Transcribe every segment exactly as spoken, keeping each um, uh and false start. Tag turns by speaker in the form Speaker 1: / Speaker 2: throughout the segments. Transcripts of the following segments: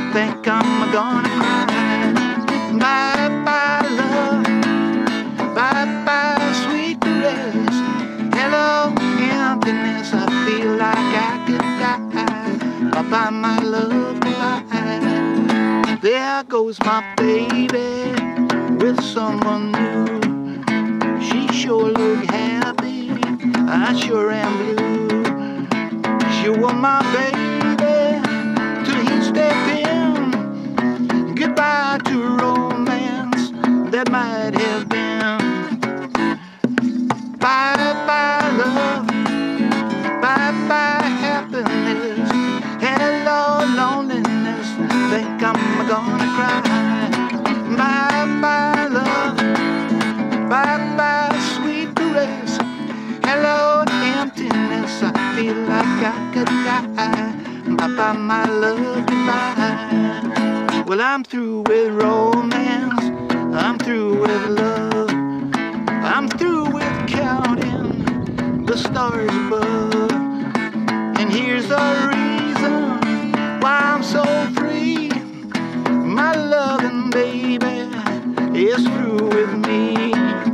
Speaker 1: think I'm gonna cry. Bye-bye love, bye-bye sweet caress. Hello emptiness, I feel like I could die. Bye-bye my love, goodbye. There goes my baby with someone new. She sure look happy, I sure am blue. She was my baby till he stepped in. Goodbye to romance that might have been. Bye-bye love, bye-bye happiness. Hello loneliness, think I'm gonna cry. Bye-bye love, bye-bye sweet caress. Hello emptiness, I feel like I could die. Bye-bye my love, goodbye. Well, I'm through with romance, I'm through with love, I'm through with counting the stars above. And here's the reason why I'm so free. My loving baby is through with me.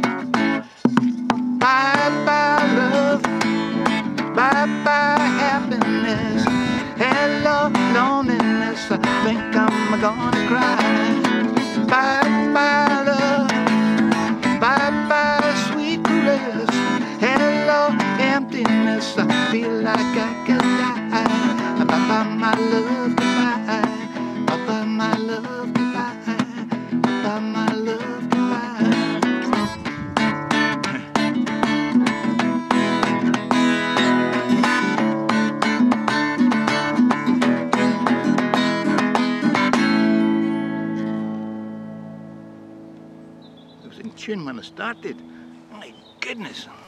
Speaker 1: Bye-bye love, bye-bye happiness. Hello loneliness, I think I'm gonna cry. Bye-bye love, bye-bye sweet caress. Hello emptiness, I feel like I could die. Bye-bye my love, goodbye. Bye-bye my love, goodbye. Bye-bye my love, goodbye. It was in tune when I started. My goodness.